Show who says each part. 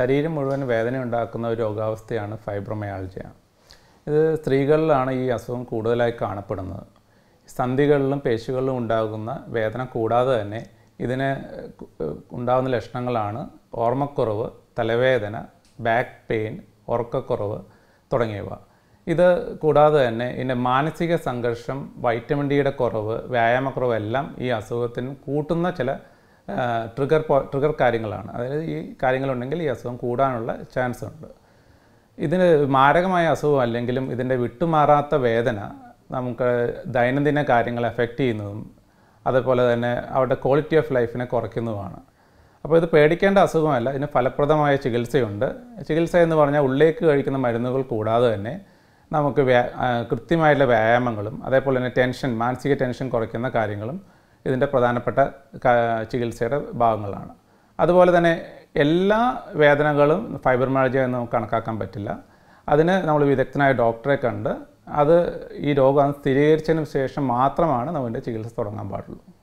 Speaker 1: ശരീരം മുഴുവൻ വേദന ഉണ്ടാക്കുന്ന ഒരു രോഗാവസ്ഥയാണ് ഫൈബ്രോമയാൾജിയ. ഇത് സ്ത്രീകളിലാണ് ഈ അസുഖം കൂടുതലായി കാണപ്പെടുന്നത്. സന്ധികളിലും പേശികളിലും ഉണ്ടാകുന്ന വേദന കൂടാതെ തന്നെ ഇതിന് ഉണ്ടാകുന്ന ലക്ഷണങ്ങളാണ് ഓർമ്മക്കുറവ്, തലവേദന, ബാക്ക് പെയിൻ, ഉറക്കക്കുറവ് തുടങ്ങിയവ. ഇത് കൂടാതെ തന്നെ ഇതിൻ്റെ മാനസിക സംഘർഷം, വൈറ്റമിൻ ഡിയുടെ കുറവ്, വ്യായാമക്കുറവ് എല്ലാം ഈ അസുഖത്തിന് കൂട്ടുന്ന ചില ട്രിഗർ കാര്യങ്ങളാണ്. അതായത് ഈ കാര്യങ്ങളുണ്ടെങ്കിൽ ഈ അസുഖം കൂടാനുള്ള ചാൻസ് ഉണ്ട്. ഇതിന് മാരകമായ അസുഖം അല്ലെങ്കിലും ഇതിൻ്റെ വിട്ടുമാറാത്ത വേദന നമുക്ക് ദൈനംദിന കാര്യങ്ങളെ എഫക്റ്റ് ചെയ്യുന്നതും അതുപോലെ തന്നെ അവരുടെ ക്വാളിറ്റി ഓഫ് ലൈഫിനെ കുറയ്ക്കുന്നതുമാണ്. അപ്പോൾ ഇത് പേടിക്കേണ്ട അസുഖമല്ല, ഇതിന് ഫലപ്രദമായ ചികിത്സയുണ്ട്. ചികിത്സ എന്ന് പറഞ്ഞാൽ ഉള്ളിലേക്ക് കഴിക്കുന്ന മരുന്നുകൾ കൂടാതെ തന്നെ നമുക്ക് കൃത്യമായിട്ടുള്ള വ്യായാമങ്ങളും അതേപോലെ തന്നെ മാനസിക ടെൻഷൻ കുറയ്ക്കുന്ന കാര്യങ്ങളും ഇതിൻ്റെ പ്രധാനപ്പെട്ട ചികിത്സയുടെ ഭാഗങ്ങളാണ്. അതുപോലെ തന്നെ എല്ലാ വേദനകളും ഫൈബ്രോമയാൾജിയ എന്ന് നമുക്ക് കണക്കാക്കാൻ പറ്റില്ല. അതിന് നമ്മൾ വിദഗ്ധനായ ഡോക്ടറെ കണ്ട് ഈ രോഗം സ്ഥിരീകരിച്ചതിന് ശേഷം മാത്രമാണ് നമ്മുടെ ചികിത്സ തുടങ്ങാൻ പാടുള്ളൂ.